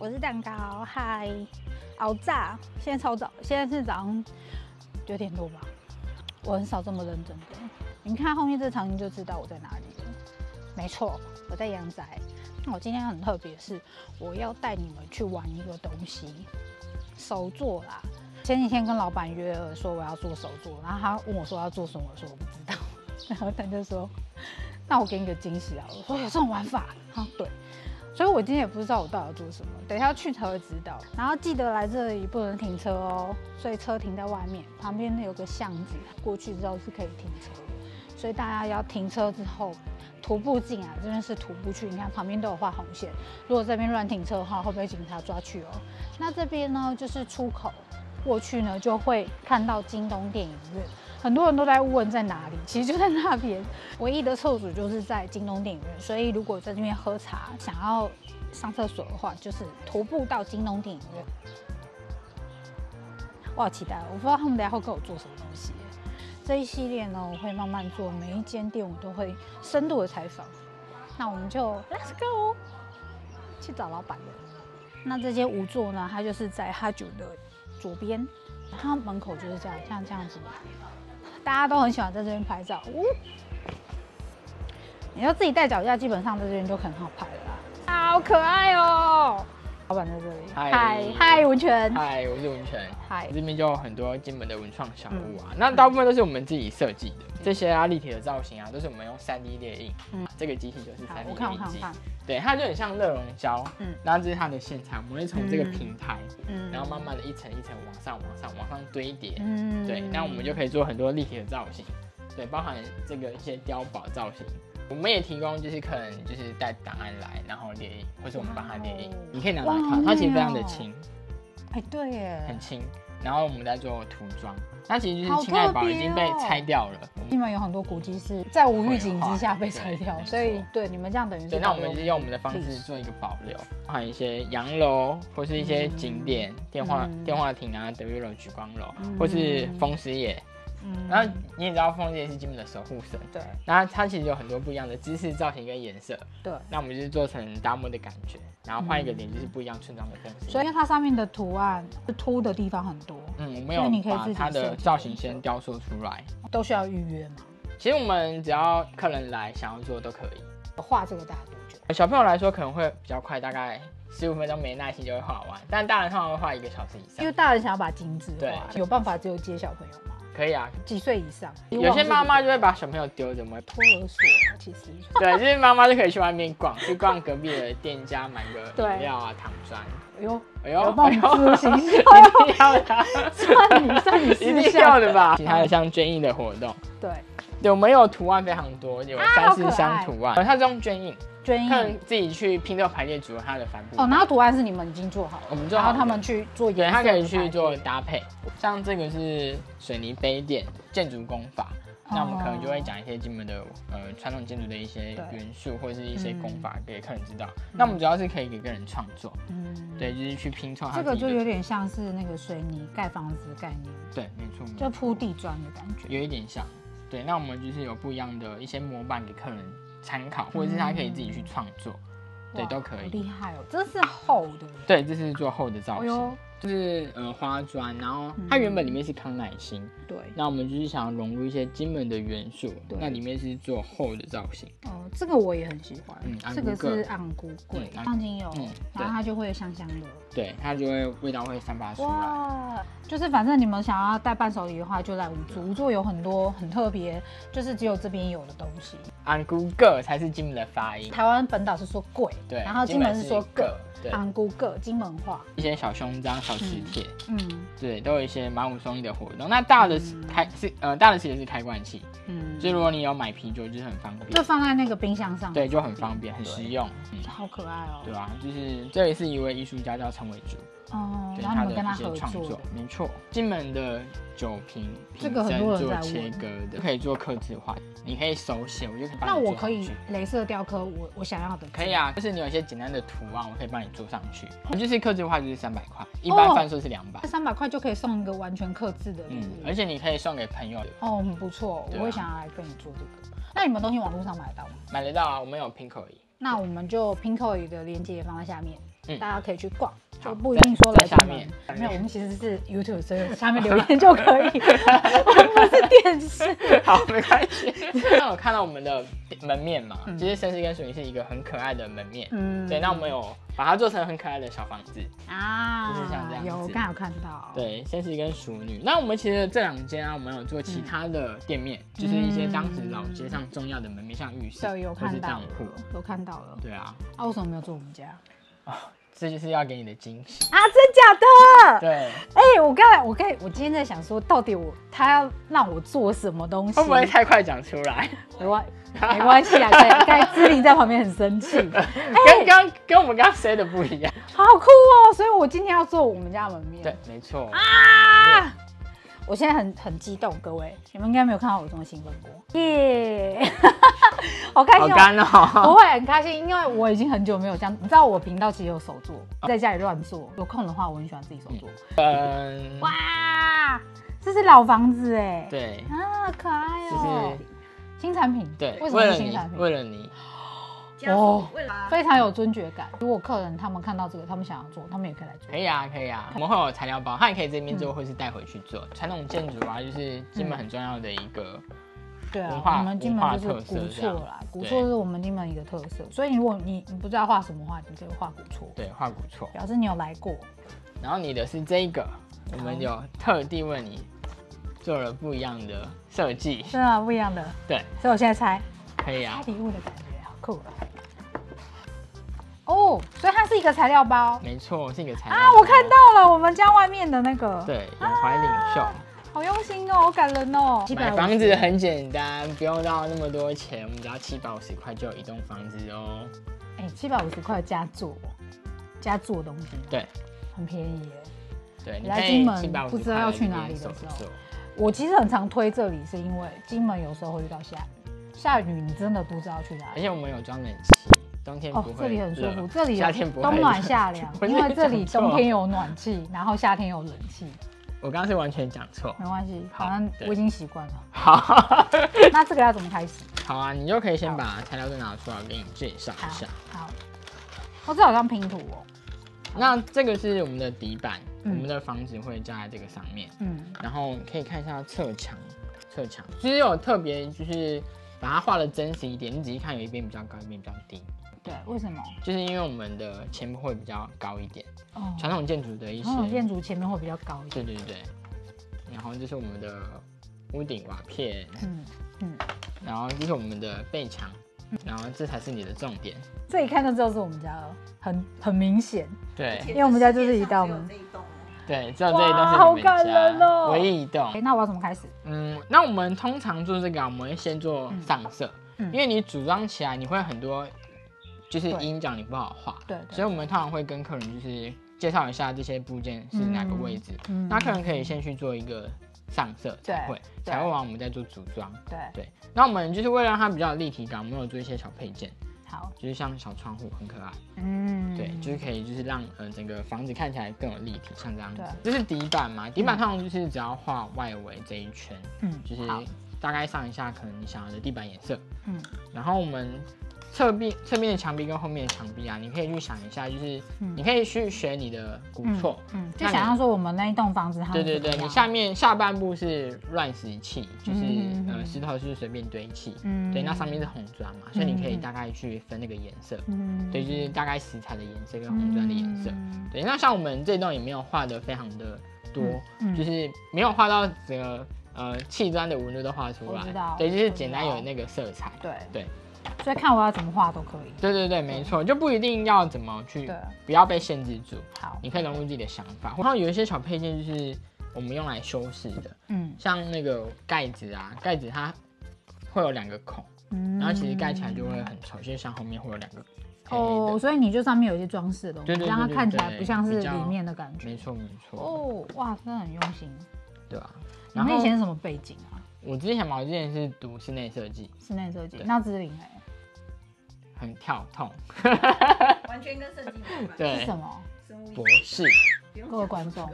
我是蛋糕，嗨，熬炸，现在超早，现在是早上9点多吧。我很少这么认真的，你看后面这场景就知道我在哪里了。没错，我在阳宅。那我今天很特别，是我要带你们去玩一个东西，手作啦。前几天跟老板约了，说我要做手作，然后他问我说要做什么，我说我不知道，然后他就说，那我给你个惊喜啊。我说有这种玩法？啊，对。所以我今天也不知道我到底要做什么，等一下去才会知道。然后记得来这里不能停车哦，所以车停在外面，旁边有个巷子，过去之后是可以停车的。所以大家要停车之后徒步进来，这边是徒步去，你看旁边都有画红线。如果这边乱停车的话，会被警察抓去哦。那这边呢就是出口，过去呢就会看到京东电影院。很多人都在问在哪里，其实就在那边。唯一的厕所就是在京东电影院，所以如果在这边喝茶，想要上厕所的话，就是徒步到京东电影院。我好期待，我不知道他们等一下会跟我做什么东西。这一系列呢，我会慢慢做，每一间店我都会深度的采访。那我们就 Let's go 去找老板了。那这间无座呢，它就是在哈九的左边，它门口就是这样，像这样子。大家都很喜欢在这边拍照。你要自己带脚架，基本上在这边就很好拍了啦。好可爱哦！老板在这里。嗨，文泉。 嗨，我是文泉。 嗨， 这边就有很多金门的文创小物啊，那大部分都是我们自己设计的。这些立体的造型啊，都是我们用3D 列印。这个机器就是3D 列印机。对，它就很像热熔胶。然后这是它的线材，我们会从这个平台，然后慢慢的一层一层往上堆叠。对，那我们就可以做很多立体的造型。对，包含这个一些碉堡造型。我们也提供就是客人就是带档案来，然后列印，或是我们帮他列印，你可以拿来看，它其实非常的轻。 哎，对耶， 很轻。然后我们在做涂装，它其实就是青爱堡已经被拆掉了。 金门有很多古迹是在无预警之下被拆掉，所以对你们这样等于是。 对，那我们就是用我们的方式做一个保留，包含一些洋楼或是一些景点、电话亭啊、德裕楼、莒光楼，或是风师爷。然后你也知道，风师爷是金门的守护神。对。然后它其实有很多不一样的姿势、造型跟颜色。对。那我们就是做成达摩的感觉，然后换一个脸就是不一样村庄的风师爷。 所以它上面的图案凸的地方很多。 我们有把它的造型先雕塑出来。 都需要预约吗？ 其实我们只要客人来想要做都可以。 画这个大概多久？ 小朋友来说可能会比较快，大概15分钟没耐心就会画完，但大人通常会画1个小时以上。 因为大人想要把精致化，有办法只有接小朋友吗？ 可以啊， 几岁以上？ 有些妈妈就会把小朋友丢着，我们托儿所其实。 对，就是妈妈就可以去外面逛，去逛隔壁的店家买个饮料啊、糖砖。哎呦，有帮我们自行车， 一定要的，算你一定要的吧？其他的像捐印的活动，对，我们有图案非常多，有3、4箱图案，它是用捐印。客人自己去拼凑排列组合它的帆布。 然后图案是你们已经做好了， 我们做好， 然后他们去做对，他可以去做搭配。像这个是水泥杯垫建筑工法，那我们可能就会讲一些金门的传统建筑的一些元素或者是一些工法给客人知道。那我们主要是可以给客人创作，对，就是去拼凑它。 这个就有点像是那个水泥盖房子的概念， 对，没错， 就铺地砖的感觉， 有一点像。对，那我们就是有不一样的一些模板给客人参考，或者是他可以自己去创作，对，都可以。 厉害哦，这是厚的。 对，这是做厚的造型，就是花砖，然后它原本里面是康乃馨，对，那我们就是想要融入一些金门的元素，那里面是做厚的造型。 这个我也很喜欢，这个是昂菇桂，放精油，然后它就会香香的， 对，它就会味道会散发出来。哇， 就是反正你们想要带伴手礼的话，就来无座有很多很特别，就是只有这边有的东西。 昂菇个才是金门的发音， 台湾本岛是说贵，对，然后金门是说个。昂菇个金门话， 一些小胸章、小磁铁，对，都有一些马武松的活动。那大的大的其实是开罐器，所以如果你有买啤酒，就是很方便， 就放在那个冰箱上， 对，就很方便，很实用， 好可爱哦， 对吧？就是这也是一位艺术家叫陈伟竹， 然后你们跟他合作， 没错，金门的酒瓶这个很多人在切割的，可以做客制化，你可以手写，我就可以帮你做。 那我可以雷射雕刻我想要的， 可以啊，就是你有一些简单的图案，我可以帮你做上去。就是客制化就是300块，一般贩售是200。 300块就可以送一个完全客制的礼物， 而且你可以送给朋友。 很不错，我会想要来跟你做这个。那你们东西网络上买得到吗？ 买得到啊，我们有 Pinkoi。 那我们就 Pinkoi 的链接也放在下面。 大家可以去逛，就不一定说来下面。 没有，我们其实是 YouTube，所以下面留言就可以，我们不是电视。 好，没关系。那我看到我们的门面嘛，其实绅士跟淑女是一个很可爱的门面，对，那我们有把它做成很可爱的小房子啊，就是像这样子。 有，我刚好看到。 对，绅士跟淑女。那我们其实这2间啊，我们有做其他的店面，就是一些当时老街上重要的门面，像浴室或是当铺， 有看到了。 对啊。 啊，为什么没有做我们家？ 这就是要给你的惊喜啊！真假的？ 对。 我今天在想说，到底他要让我做什么东西？ 会不会太快讲出来？ 没关系啊，刚才芝玲在旁边很生气， 跟我们刚刚 say 的不一样， 好酷哦！所以我今天要做我们家的门面。 对，没错啊！我现在很激动，各位，你们应该没有看到我这么兴奋过，耶！好开心， 好干哦！ 我会很开心，因为我已经很久没有这样。你知道我频道其实有手作，在家里乱做，有空的话我很喜欢自己手做。哇，这是老房子哎， 对啊，可爱哦，新产品， 对， 为什么是新产品？ 为了你。 哦，非常有尊爵感。如果客人他们看到这个，他们想要做，他们也可以来做。 可以啊，可以啊，我们会有材料包，他也可以这边做，或是带回去做。传统建筑啊，就是金门很重要的一个文化， 我们金门就是古厝啦，古厝是我们金门一个特色。所以如果你不知道画什么画，你可以画古厝。 对，画古厝， 表示你有来过。 然后你的是这个，我们有特地为你做了不一样的设计。 是啊，不一样的。 对， 所以我现在猜。 可以啊。 拆礼物的感觉，好酷啊！哦，所以它是一个材料包， 没错，是一个材料包啊！我看到了，我们家外面的那个， 对，永怀领袖， 好用心哦，好感人哦。 买房子很简单，不用到那么多钱，我们只要750块就有一栋房子哦。 哎，750块加做东西， 对， 很便宜耶。 对， 你来金门不知道要去哪里的时候，我其实很常推这里，是因为金门有时候会遇到下雨，你真的不知道去哪里。 而且我们有装冷气。冬天不会这里很舒服，这里夏天不会冬暖夏凉，因为这里冬天有暖气，然后夏天有冷气。 我刚刚是完全讲错， 没关系，反正我已经习惯了。 好， 那这个要怎么开始？ 好啊，你就可以先把材料都拿出来，我给你介绍一下。 好，哦，这好像拼图哦。 那这个是我们的底板，我们的房子会架在这个上面。然后可以看一下侧墙，其实有特别就是把它画的真实一点，你仔细看有一边比较高，一边比较低。 对，为什么？ 就是因为我们的前部会比较高一点，传统建筑的一些传统建筑前面会比较高一点。 对。然后这是我们的屋顶瓦片，然后这是我们的背墙，然后这才是你的重点。 这一看就知道是我们家了，很明显。 对， 因为我们家就是一道门。 对，只有这一栋是你们家唯一一栋。 那我要怎么开始？ 那我们通常做这个，我们会先做上色，因为你组装起来你会很多。就是阴角你不好画， 对， 所以我们通常会跟客人就是介绍一下这些部件是哪个位置，那客人可以先去做一个上色彩绘完我们再做组装，对。那我们就是为了让它比较有立体感，我们有做一些小配件，好，就是像小窗户很可爱，对，就是可以就是让整个房子看起来更有立体，像这样子。这是底板嘛，底板通常就是只要画外围这一圈，就是大概上一下可能你想要的地板颜色，然后我们。侧面的墙壁跟后面的墙壁啊，你可以去想一下，就是你可以去学你的古厝， 就想象说我们那一栋房子， 对，你下半部是乱石砌，就是石头是随便堆砌，对，那上面是红砖嘛，所以你可以大概去分那个颜色，对，就是大概石材的颜色跟红砖的颜色，对，那像我们这栋也没有画的非常的多，就是没有画到整个砌砖的纹路都画出来，对，就是简单有那个色彩，对。 所以看我要怎么画都可以。 对，没错，就不一定要怎么去，不要被限制住。好，你可以融入自己的想法。然后有一些小配件就是我们用来修饰的，像那个盖子啊，盖子它会有2个孔，然后其实盖起来就会很丑，就像后面会有2个。 哦，所以你就上面有一些装饰的东西，让它看起来不像是里面的感觉。 没错。 哦，哇，真的很用心。 对啊。 你们以前是什么背景啊？ 我之前是读室内设计。 那芝玲哎。 很跳痛， 完全跟设计没关。 对，是什么？ 博士。 各位观众，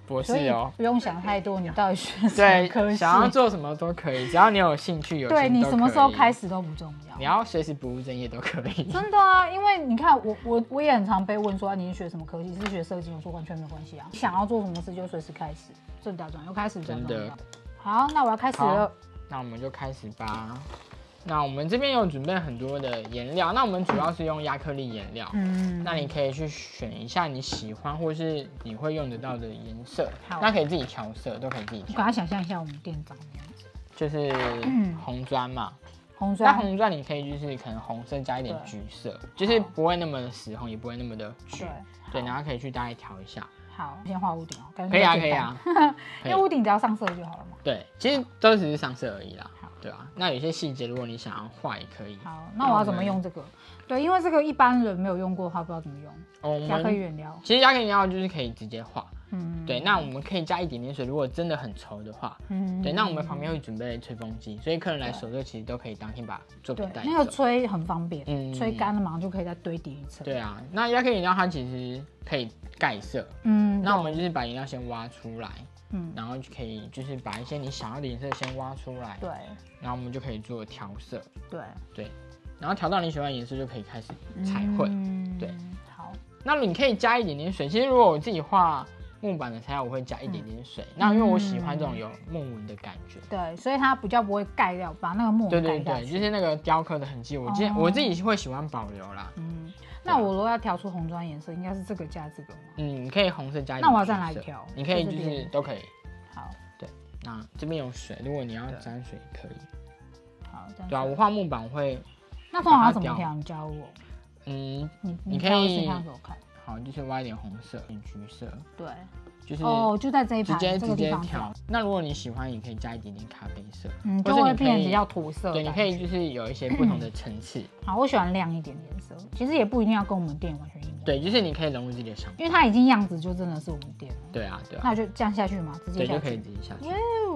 博士哦， 不用想太多，你到底选什么科系， 想要做什么都可以，只要你有兴趣， 对你什么时候开始都不重要， 你要随时不务正业都可以。 真的啊，因为你看我也很常被问说，你是学什么科系？是学设计？我说完全没有关系啊，想要做什么事就随时开始，这比较重要，又开始真的。好，那我要开始了。 那我们就开始吧。那我们这边有准备很多的颜料，那我们主要是用亚克力颜料。那你可以去选一下你喜欢或是你会用得到的颜色，那可以自己调色，都可以自己调。 我给他想象一下我们店长的样子， 就是红砖嘛。 红砖， 那红砖你可以就是可能红色加一点橘色，就是不会那么的死红，也不会那么的橘。对，然后可以去大概调一下。 好，先画屋顶哦， 可以啊，可以啊， 因为屋顶只要上色就好了嘛。 对，其实都只是上色而已啦。对啊，那有些细节如果你想要画也可以。 好，那我要怎么用这个？对，因为这个一般人没有用过的话，不知道怎么用。亚克力原料， 其实亚克力原料就是可以直接画。对，那我们可以加一点点水，如果真的很稠的话。对，那我们旁边会准备吹风机，所以客人来手这其实都可以当天把作品带走。 那个吹很方便，吹干了马上就可以再堆叠一层。 对啊，那亚克力原料它其实可以盖色。那我们就是把颜料先挖出来。然后就可以就是把一些你想要的颜色先挖出来， 对， 然后我们就可以做调色， 对， 然后调到你喜欢的颜色就可以开始彩绘，对， 好， 那你可以加一点点水。其实如果我自己画木板的材料，我会加一点点水，那因为我喜欢这种有木纹的感觉， 对，所以它比较不会盖掉，把那个木纹盖掉， 对，就是那个雕刻的痕迹，我自己会喜欢保留啦。 那我如果要调出红砖颜色，应该是这个加这个吗？ 你可以红色加一点。 那我要在哪里调？ 你可以就是都可以。 好， 对，那这边有水，如果你要沾水也可以。 好， 对啊，我画木板会。 那通常要怎么调？你教我。 你可以看给我看。 好，就是挖一点红色、点橘色。对。就是就在这一排直接调。那如果你喜欢，你可以加一点点咖啡色， 就会变比较土色。 对，你可以就是有一些不同的层次。 好，我喜欢亮一点颜色，其实也不一定要跟我们店完全一样。 对，就是你可以融入自己的想法， 因为它已经样子就真的是我们店了。 对啊。 那我就这样下去嘛，直接下去。 对，就可以直接下去。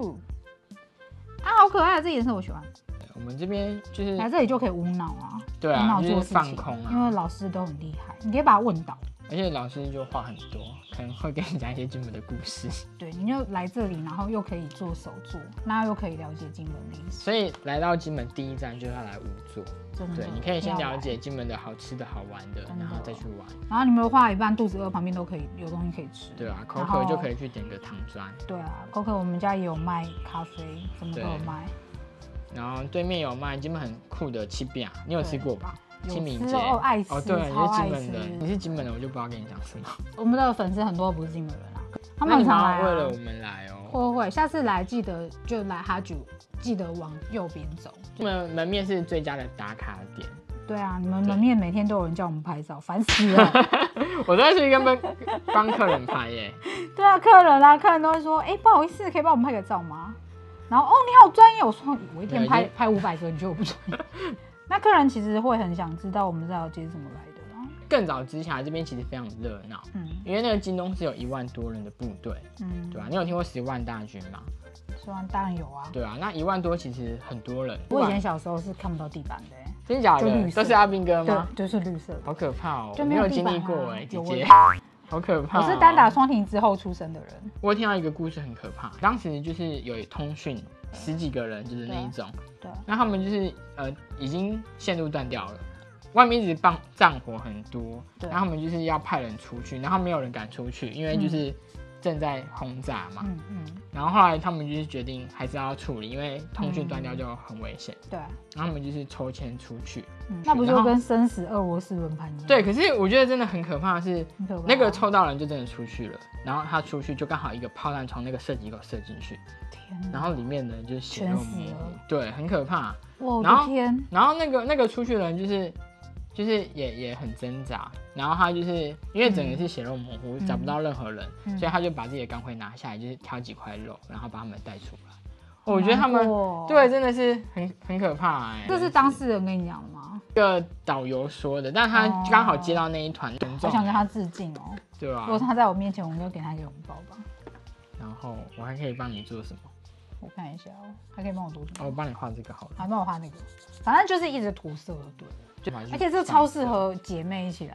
好可爱，这颜色我喜欢。 我们这边就是来这里就可以无脑啊， 对啊，就是放空啊， 因为老师都很厉害，你可以把他问倒。 而且老师就话很多，可能会跟你讲一些金门的故事。 对，你就来这里，然后又可以做手作，那又可以了解金门历史。 所以来到金门第一站就要来五座。 真的， 对，你可以先了解金门的好吃的好玩的，然后再去玩。 然后你们画一半肚子饿，旁边都可以有东西可以吃。 对啊，口渴就可以去点个糖砖。 对啊，口渴我们家也有卖咖啡，什么都有卖。 然后对面有卖金门很酷的七饼，你有吃过吧？清明节爱吃对，你是金门人，你是金门人，我就不知道跟你讲什么。 我们的粉丝很多不是金门人啊，他们很常来为了我们来哦。 会，下次来记得就来哈酒，记得往右边走。 我们门面是最佳的打卡点。 对啊，你们门面每天都有人叫我们拍照，烦死了。 我都在去帮客人拍耶。 对啊，客人都会说，不好意思，可以帮我们拍个照吗？然后你好专业，我说我一天拍500个，你觉得我不专业？那客人其实会很想知道我们这条街怎么来的啦。 更早之前这边其实非常热闹，因为那个金东是有1万多人的部队，对吧？你有听过10万大军吗 ？10万当然有啊。 对啊，那1万多其实很多人。 我以前小时候是看不到地板的， 真假的？都是阿兵哥吗？ 对，就是绿色的。 好可怕哦，就没有经历过姐姐。好可怕！ 我是单打双停之后出生的人。 我听到一个故事很可怕，当时就是有通讯10几个人，就是那一种。对。那他们就是已经线路断掉了，外面一直战火很多，然后他们就是要派人出去，然后没有人敢出去，因为就是正在轰炸嘛。然后后来他们就是决定还是要处理，因为通讯断掉就很危险。对。然后他们就是抽签出去。 那不就跟生死俄罗斯轮盘一样？ 对，可是我觉得真的很可怕的是，那个抽到人就真的出去了，然后他出去就刚好一个炮弹从那个射击口射进去，然后里面的人就是血肉模糊，对，很可怕。 我的天！ 然后那个出去的人就是也很挣扎，然后他就是因为整个是血肉模糊，找不到任何人，所以他就把自己的钢盔拿下来，就是挑几块肉，然后把他们带出来。我觉得他们对真的是很可怕这是当事人跟你讲的吗？ 这个导游说的，但他刚好接到那一团群众， 我想跟他致敬哦。 对啊， 如果他在我面前，我就给他一个拥抱吧。 然后我还可以帮你做什么？ 我看一下哦，还可以帮我做什么？ 我帮你画这个好了。 还帮我画那个，反正就是一直涂色对了。而且这超适合姐妹一起来。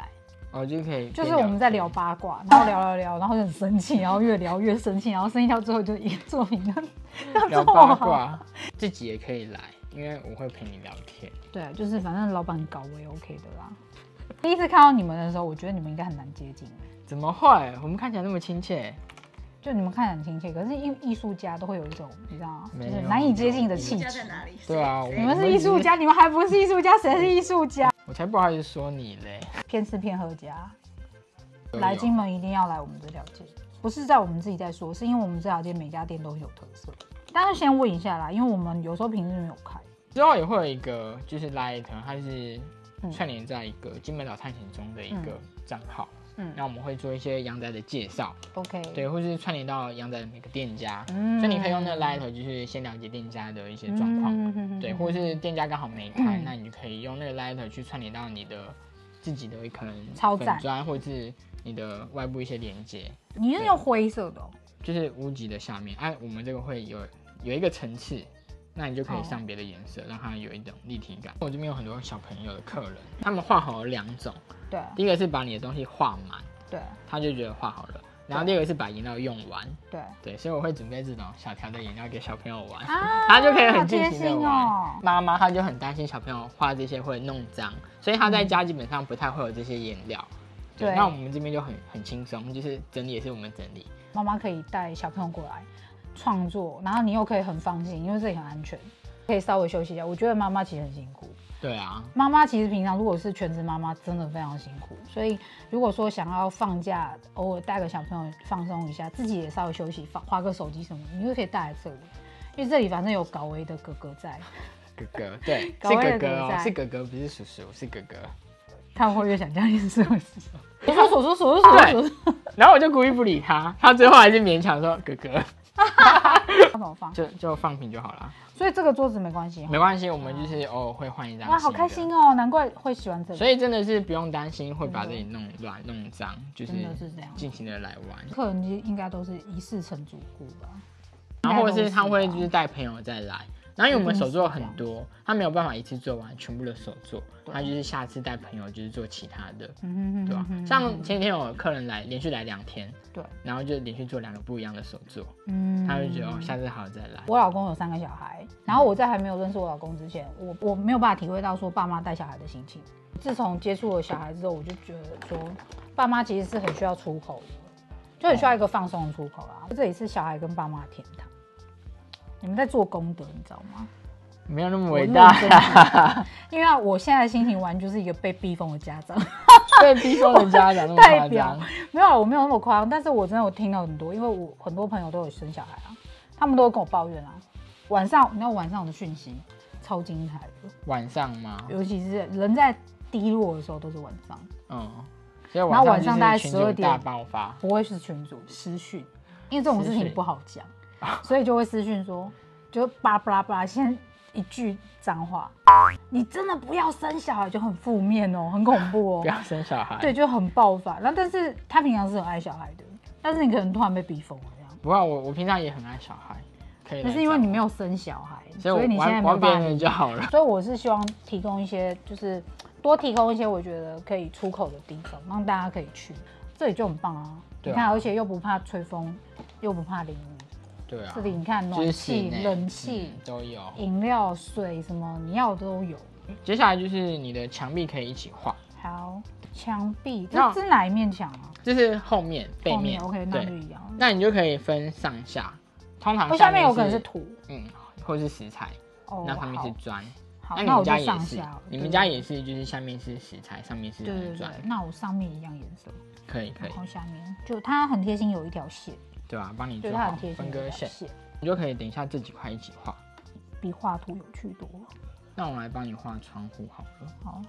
就可以， 就是我们在聊八卦，然后聊，然后就很生气，然后越聊越生气，然后生气到最后就一个作品就聊八卦，自己也可以来，因为我会陪你聊天。 对，就是反正老板搞我也 OK 的啦。第一次看到你们的时候，我觉得你们应该很难接近。 怎么会？我们看起来那么亲切。 就你们看起来很亲切，可是艺术家都会有一种你知道吗？就是难以接近的气质。 对啊， 你们是艺术家，你们还不是艺术家，谁是艺术家？ 我才不好意思说你嘞。 偏吃偏喝家，来金门一定要来我们这条街，不是在我们自己在说，是因为我们这条街每家店都很有特色。但是先问一下啦，因为我们有时候平日没有开， 之后也会有一个就是 Light， 它是串联在一个金门岛探险中的一个账号。那我们会做一些阳宅的介绍 ，OK， 对，或是串联到阳宅的每个店家，所以你可以用那个 Light， 就是先了解店家的一些状况，对，或是店家刚好没开，那你就可以用那个 Light 去串联到你的自己的可能粉专，或是你的外部一些连接。 你是用灰色的就是屋脊的下面，我们这个会有一个层次。那你就可以上别的颜色，让它有一种立体感。我这边有很多小朋友的客人，他们画好了2种， 对，第一个是把你的东西画满， 对， 他就觉得画好了。然后第二个是把颜料用完， 对， 所以我会准备这种小条的颜料给小朋友玩，他就可以很尽情的玩。妈妈她就很担心小朋友画这些会弄脏，所以他在家基本上不太会有这些颜料。对，那我们这边就很轻松，就是整理也是我们整理。 妈妈可以带小朋友过来创作，然后你又可以很放心，因为这里很安全，可以稍微休息一下。我觉得妈妈其实很辛苦。 对啊， 妈妈其实平常如果是全职妈妈，真的非常辛苦。所以如果说想要放假，偶尔带个小朋友放松一下，自己也稍微休息，划个手机什么，你就可以带来这里，因为这里反正有高威的哥哥在。 哥哥，对，是哥哥哦，是哥哥，不是叔叔，是哥哥。 他们会越想叫你叔叔。我说， 然后我就故意不理他，他最后还是勉强说哥哥。 怎么放？ 就放平就好了。 所以这个桌子没关系， 没关系，我们就是偶尔会换一张。 哇，好开心哦，难怪会喜欢这个。 所以真的是不用担心会把这里弄乱、弄脏，就是这样， 尽情的来玩。 客人应该都是一世成主顾吧？ 然后或者是他会就是带朋友再来。然后因为我们手作很多，他没有办法一次做完全部的手作，他就是下次带朋友就是做其他的，对吧？像前几天有客人来，连续来2天， 对， 然后就连续做2个不一样的手作，他就觉得下次好再来。 我老公有3个小孩，然后我在还没有认识我老公之前，我没有办法体会到说爸妈带小孩的心情。自从接触了小孩之后，我就觉得说爸妈其实是很需要出口的，就很需要一个放松的出口啦。这里是小孩跟爸妈的天堂。你们在做功德，你知道吗？ 没有那么伟大， 因为我现在的心情完全就是一个被逼疯的家长， 被逼疯的家长那么夸张？ 没有，我没有那么夸张，但是我真的有听到很多，因为我很多朋友都有生小孩啊，他们都会跟我抱怨啊。晚上，你知道晚上的讯息超精彩的。晚上吗？ 尤其是人在低落的时候都是晚上。 所以然后晚上大概12点大爆发， 不会是群组私讯，因为这种事情不好讲。所以就会私讯说，就巴拉巴拉，先一句脏话，你真的不要生小孩，就很负面哦，很恐怖哦。 不要生小孩， 对，就很爆发。然后，但是他平常是很爱小孩的，但是你可能突然被逼疯了这样。 不过我平常也很爱小孩，可以。 可是因为你没有生小孩， 所以你现在没有办法就好了。 所以我是希望提供一些，就是多提供一些我觉得可以出口的地方，让大家可以去。这里就很棒啊！你看，而且又不怕吹风，又不怕淋雨。 对啊， 这里你看暖气、冷气都有， 饮料、水什么你要的都有。 接下来就是你的墙壁可以一起画。 好，墙壁这是哪一面墙啊？ 这是后面、背面。 OK， 那就一样。 那你就可以分上下，通常下面有可能是土， 或是石材，那上面是砖。 好， 那你们家也是， 你们家也是，就是下面是石材，上面是砖。 那我上面一样颜色。 可以。 然后下面就它很贴心，有一条线。 对啊，帮你做好分割线，你就可以等一下这几块一起画， 比画图有趣多了。 那我来帮你画窗户好了。 好。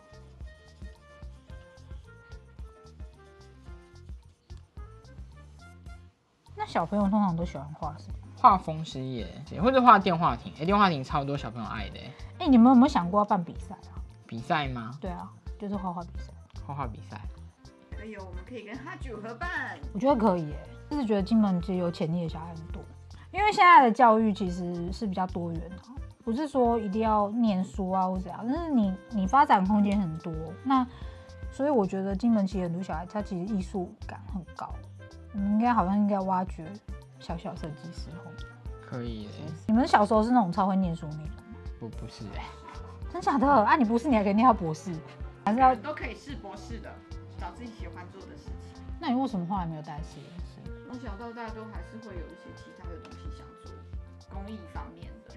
那小朋友通常都喜欢画什么？ 画风师爷，或者画电话亭。电话亭超多小朋友爱的。 你们有没有想过要办比赛啊？ 比赛吗？ 对啊，就是画画比赛。 画画比赛。 可以，我们可以跟哈啾合办。 我觉得可以就是觉得金门其实有潜力的小孩很多，因为现在的教育其实是比较多元的，不是说一定要念书啊或怎样，但是你发展空间很多。那所以我觉得金门其实很多小孩他其实艺术感很高，你们应该挖掘小设计师后。 可以的。 你们小时候是那种超会念书那种吗？ 不是真假的？啊，你不是你还可以念到博士，还是要都可以是博士的，找自己喜欢做的事情。 那你为什么后来没有带实验室？ 从小到大都还是会有一些其他的东西想做，公益方面的。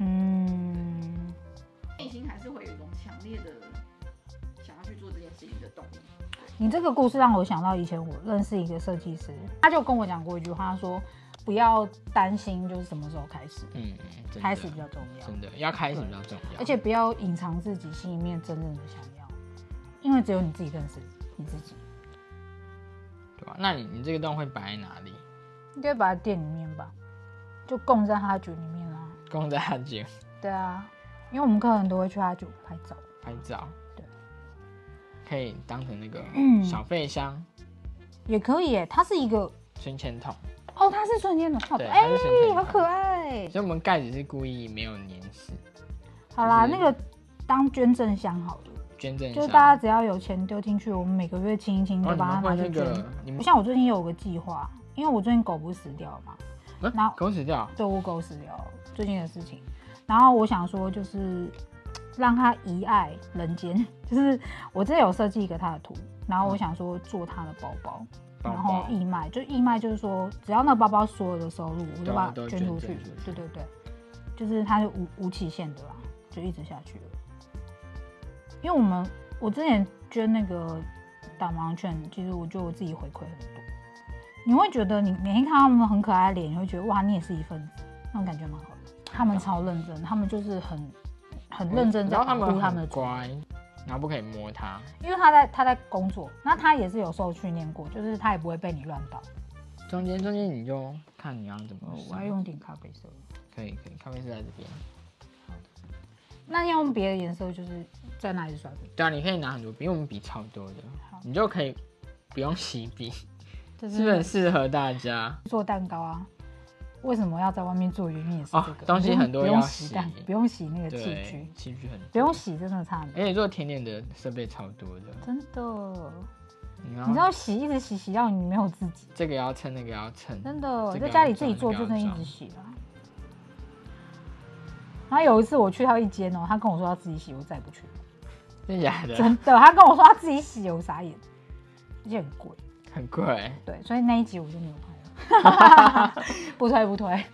内心还是会有一种强烈的想要去做这件事情的动力。 你这个故事让我想到以前我认识一个设计师，他就跟我讲过一句话，他说不要担心就是什么时候开始，开始比较重要， 真的要开始比较重要， 而且不要隐藏自己心里面真正的想要，因为只有你自己认识你自己， 对吧？那你这个洞会摆在哪里？ 应该摆在店里面吧，就供在哈酒里面啊。 供在哈酒？ 对啊，因为我们客人都会去哈酒拍照。 对，可以当成那个小费箱， 也可以耶。它是一个存钱筒。 哦，它是存钱筒， 对， 哎， 好可爱。 所以我们盖子是故意没有粘死。 好啦，那个当捐赠箱好了。 捐赠箱， 就是大家只要有钱丢进去，我们每个月清一清，就把它拿去捐。像我最近有个计划，因为我最近狗不是死掉了嘛， 然后狗死掉， 对，我狗死掉了，最近的事情。然后我想说，就是让它遗爱人间，就是我之前有设计一个它的图，然后我想说做它的包包，然后义卖，就是说只要那个包包所有的收入，我就把它捐出去。对，就是它是无期限的啦，就一直下去了。因为我之前捐那个导盲犬，其实我觉得我自己回馈很多。你会觉得你每天看他们很可爱的脸，你会觉得哇，你也是一份子，那种感觉蛮好的。他们超认真，他们就是很认真在保护他们的乖，然后不可以摸它， 因为他在工作，那他也是有受训练过，就是他也不会被你乱倒。 中间你就看你要怎么。 我要用点咖啡色。 可以，咖啡色在这边。 那要用别的颜色，就是在哪里刷笔？ 对啊，你可以拿很多笔，因为我们笔超多的，你就可以不用洗笔，是不是很适合大家做蛋糕啊？为什么要在外面做？原因也是这个， 东西很多要洗， 不用洗那个器具很多， 不用洗真的差很多。 而且做甜点的设备超多的， 真的。你知道一直洗到你没有自己， 这个要称，那个要称， 真的在家里自己做就能一直洗了。然后有一次我去他一间他跟我说要自己洗，我再也不去了。 真的假的？ 真的，他跟我说他自己洗，我傻眼，而且很贵。对，所以那一集我就没有拍。不推，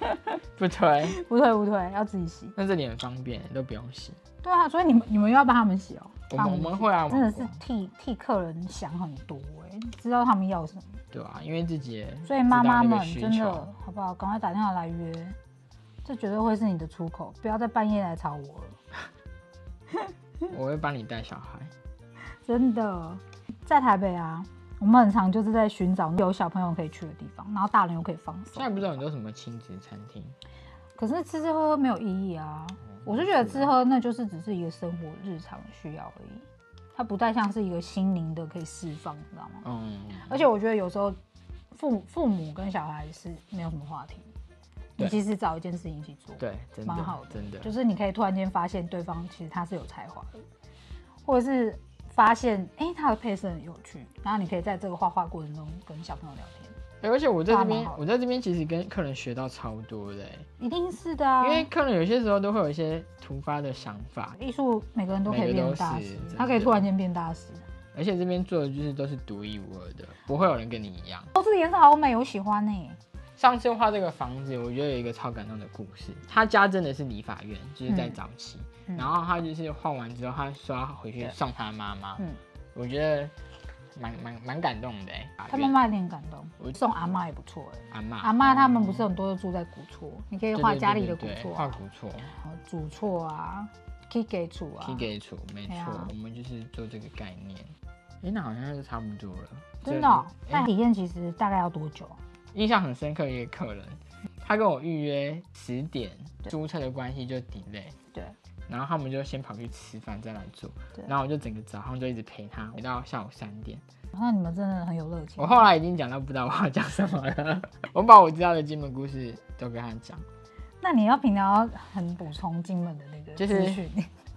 要自己洗。 那这里很方便，都不用洗。 对啊，所以你们要帮他们洗哦。 我们会啊， 真的是替客人想很多知道他们要什么。 对啊，因为自己所以妈妈们真的好不好？赶快打电话来约，这绝对会是你的出口，不要在半夜来吵我了。 我会帮你带小孩。 真的，在台北啊。我们很常就是在寻找有小朋友可以去的地方，然后大人又可以放松。 现在不是有很多什么亲子餐厅， 可是吃吃喝喝没有意义啊。我就觉得吃喝那就是只是一个生活日常需要而已，它不太像是一个心灵的可以释放，你知道吗？而且我觉得有时候父母跟小孩是没有什么话题，你其实找一件事情一起做， 对，蛮好的，真的。 就是你可以突然间发现对方其实他是有才华的，或者是。发现他的配色很有趣，然后你可以在这个画画过程中跟小朋友聊天。 而且我在这边其实跟客人学到超多的。 一定是的啊， 因为客人有些时候都会有一些突发的想法。 艺术每个人都可以变大师，他可以突然间变大师。 而且这边做的就是都是独一无二的，不会有人跟你一样。 这个颜色好美，我喜欢上次画这个房子，我觉得有一个超感动的故事。他家真的是理发院，就是在早期。然后他就是画完之后，他说要回去送他妈妈。我觉得蛮感动的。 他妈妈一定很感动。我送阿嬷也不错阿嬷他们不是很多都住在古厝，你可以画家里的古厝， 画古厝， 主厝啊，起家厝啊， 没错。我们就是做这个概念。那好像就差不多了。 真的？那体验其实大概要多久？ 印象很深刻一个客人，他跟我预约10点，租车的关系就 delay。 对。 然后他们就先跑去吃饭，再来做。然后我就整个早上就一直陪他，回到下午3点。 那你们真的很有热情。 我后来已经讲到不知道我要讲什么了，我把我知道的金门故事都跟他讲。 那你要平常要很补充金门的那个资讯。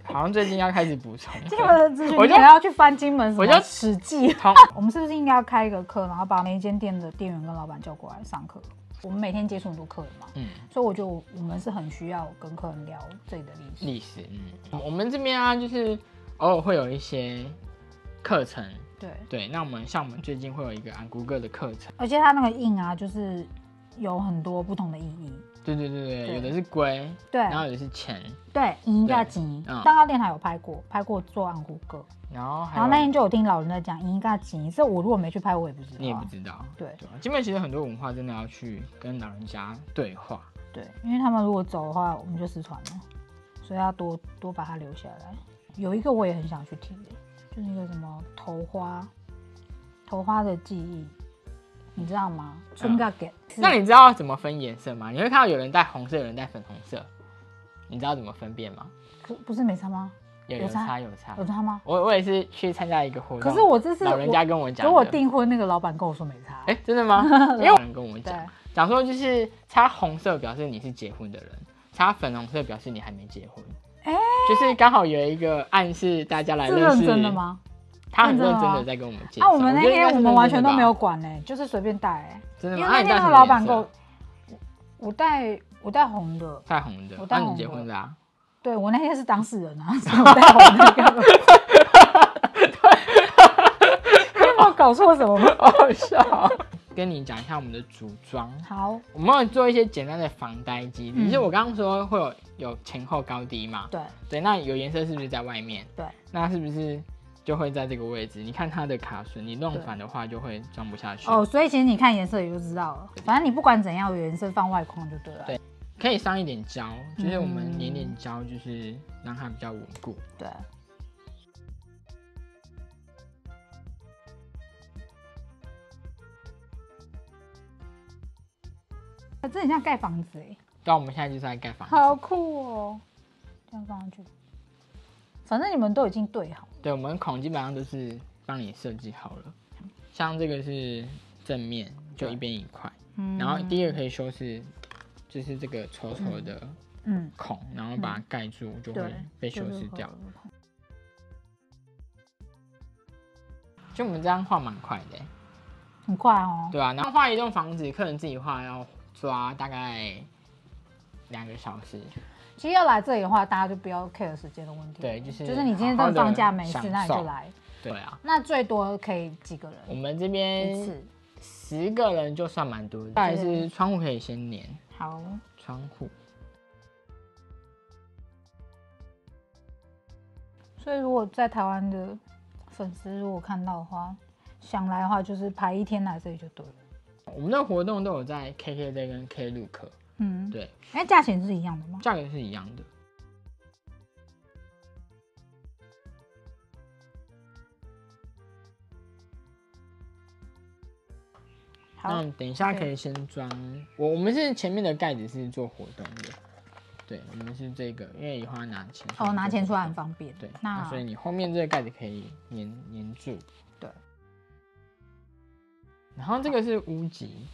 好像最近要开始补充金门的资讯，你还要去翻金门什么史记？我们是不是应该要开一个课，然后把每一间店的店员跟老板叫过来上课？我们每天接触很多客人嘛，所以我觉得我们是很需要跟客人聊这里的历史。 我们这边啊，就是偶尔会有一些课程，对。那我们最近会有一个安谷歌的课程， 而且它那个印啊，就是有很多不同的意义。 对，有的是龟， 对， 然后有的是钱， 对，银加钱。蛋糕店还有拍过做安谷歌。然后那天就有听老人在讲银加钱，这我如果没去拍，我也不知道。 你也不知道， 对。 金门其实很多文化真的要去跟老人家对话， 对，因为他们如果走的话，我们就失传了，所以要多把它留下来。有一个我也很想去体验，就是那个什么头花的记忆，你知道吗？春嘎给。 那你知道怎么分颜色吗？你会看到有人戴红色，有人戴粉红色，你知道怎么分辨吗？ 不是没差吗？ 有差吗？ 我也是去参加一个活动， 可是我这是老人家跟我讲， 给我订婚那个老板跟我说没差。 真的吗？因为有人跟我讲说就是擦红色表示你是结婚的人，擦粉红色表示你还没结婚。就是刚好有一个暗示大家来认识。 是认真的吗？ 他很认真的在跟我们介绍。 我们那天我们完全都没有管就是随便戴真的吗？ 因为那天那个老板跟我戴红的。 戴红的。那你结婚的啊？ 对，我那天是当事人啊，所以我戴红的。有没有搞错什么吗？ 好笑。跟你讲一下我们的组装。 好， 我们会做一些简单的防呆机制。就是我刚刚说会有前后高低嘛？对，那有颜色是不是在外面？ 对， 那是不是就会在这个位置？你看它的卡榫，你弄反的话就会装不下去。 所以其实你看颜色也就知道了。反正你不管怎样，有颜色放外框就对了。 对，可以上一点胶，就是我们粘点胶，就是让它比较稳固。 对。这很像盖房子对，我们现在就是在盖房子。 好酷哦！这样放上去，反正你们都已经对好。 对，我们孔基本上都是帮你设计好了。像这个是正面，就一边一块。然后第一个可以修饰，就是这个丑丑的孔，然后把它盖住，就会被修饰掉。就我们这样画蛮快的。 很快哦。 对啊，然后画一栋房子，客人自己画要抓大概2个小时。 其实要来这里的话，大家就不要 care 时间的问题。 对，就是你今天真的放假没事，那你就来。 对啊。 那最多可以几个人？ 我们这边10个人就算蛮多的。再来是窗户可以先粘。 好。 窗户。 所以如果在台湾的粉丝如果看到的话，想来的话就是排一天来这里就对了。 我们的活动都有在 KKday 跟 Klook。对。 价钱是一样的吗？ 价格是一样的。那等一下可以先装。我们是前面的盖子是做活动的。对，我们是这个，因为以后要拿钱。 拿钱出来很方便。 对。那所以你后面这个盖子可以粘住。 对。 然后这个是屋脊。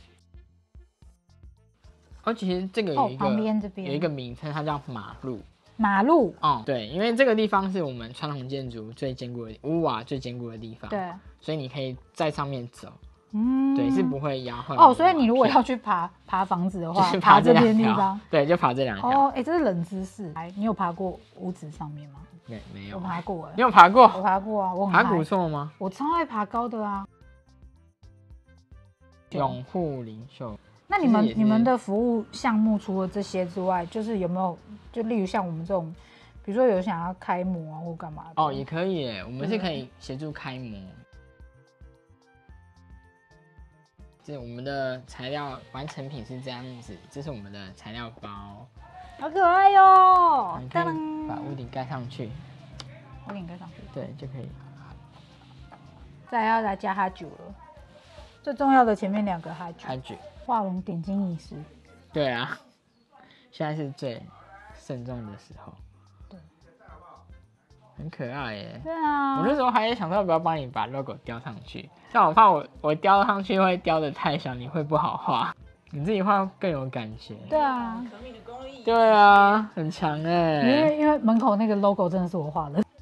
其实这个有一个名称，它叫马路。 马路。 对，因为这个地方是我们传统建筑最坚固的屋瓦最坚固的地方。 对。所以你可以在上面走。对，是不会压坏。 所以你如果要去爬房子的话，就是爬这边地方。 对，就爬这2条。 这是冷知识。你有爬过屋子上面吗？ 没有。 我爬过。 你有爬过？ 我爬过啊，我很爬古厝吗？ 我超爱爬高的啊。 永护领袖。 那你们的服务项目除了这些之外，就是有没有就例如像我们这种，比如说有想要开模啊或干嘛的？ 也可以耶，我们是可以协助开模。这我们的材料完成品是这样子，这是我们的材料包， 好可爱哟！ 你可以把屋顶盖上去，对，就可以。 再要来加哈酒了，最重要的前面2个哈酒。画龙点睛仪式。 对啊，现在是最慎重的时候。 对。 很可爱耶。 对啊。 我那时候还想说要不要帮你把 logo 雕上去，但我怕我雕上去会雕得太小，你会不好画。 你自己画更有感觉。 对啊， 可米的工艺。 对啊，很强哎。 因为门口那个 logo 真的是我画的。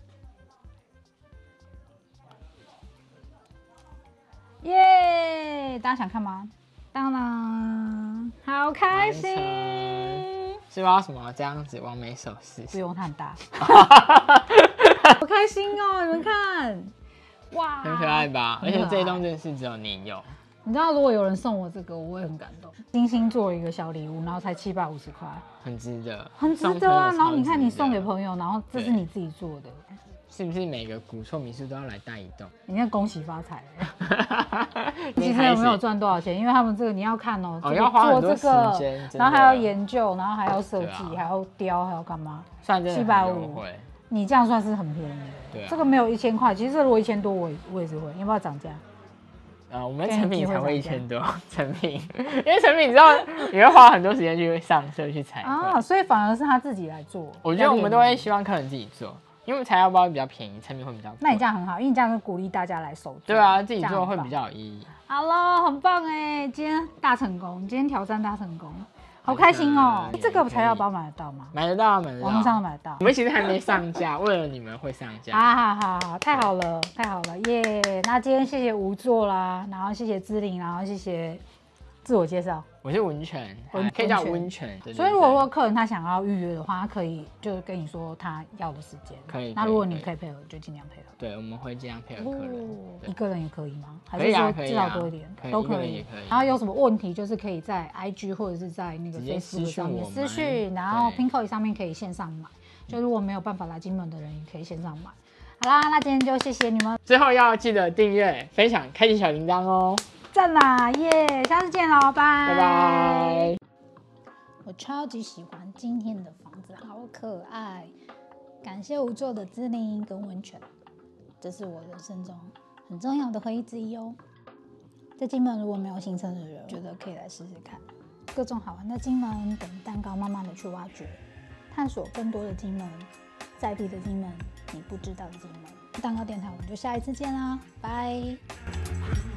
耶！大家想看吗？当然，好开心。 是不知道什么这样子完美手势？ 不用，它很大。好开心哦！你们看，哇， 很可爱吧？而且这一栋真的是只有你有。 你知道，如果有人送我这个，我会很感动。精心做了一个小礼物，然后才750块， 很值得， 很值得啊！然后你看，你送给朋友，然后这是你自己做的， 是不是每个古臭民宿都要来带一栋？ 你看，恭喜发财！其实有没有赚多少钱？因为他们这个你要看哦， 要花很多时间，然后还要研究，然后还要设计，还要雕，还要干嘛？750，你这样算是很便宜的。对，这个没有1000块，其实如果1000多，我也是会，要不要涨价？ 我们成品才会1000多，成品，因为成品你知道你会花很多时间去上色去彩绘所以反而是他自己来做。 我觉得我们都会希望客人自己做，因为材料包比较便宜，成品会比较贵。 那你这样很好，因为你这样是鼓励大家来手做。 对啊，自己做会比较有意义。 好了，很棒哎，今天大成功，今天挑战大成功。好开心哦！这个材料包买得到吗？ 买得到，买得到， 网络上买得到。 我们其实还没上架，为了你们会上架。 好，太好了，太好了，耶！那今天谢谢吴作啦，然后谢谢芝玲，然后谢谢自我介绍。 我是温泉，可以叫温泉。 所以如果客人他想要预约的话，他可以就跟你说他要的时间。 可以。 那如果你可以配合，就尽量配合。 对，我们会尽量配合客人。 一个人也可以吗？还是说至少多一点？ 都可以。然后有什么问题，就是可以在 IG 或者是在那个 Facebook 上面私讯，然后 Pinkoi 上面可以线上买。就如果没有办法来金门的人，也可以线上买。好啦，那今天就谢谢你们。 最后要记得订阅、分享、开启小铃铛哦。 赞啦，耶！下次见喽，拜拜。 我超级喜欢今天的房子，好可爱。感谢无座的芝玲跟温泉，这是我人生中很重要的回忆之一哦。在金门如果没有行程的人，觉得可以来试试看。各种好玩的金门等蛋糕慢慢的去挖掘，探索更多的金门，在地的金门，你不知道的金门。蛋糕电台，我们就下一次见啦，拜。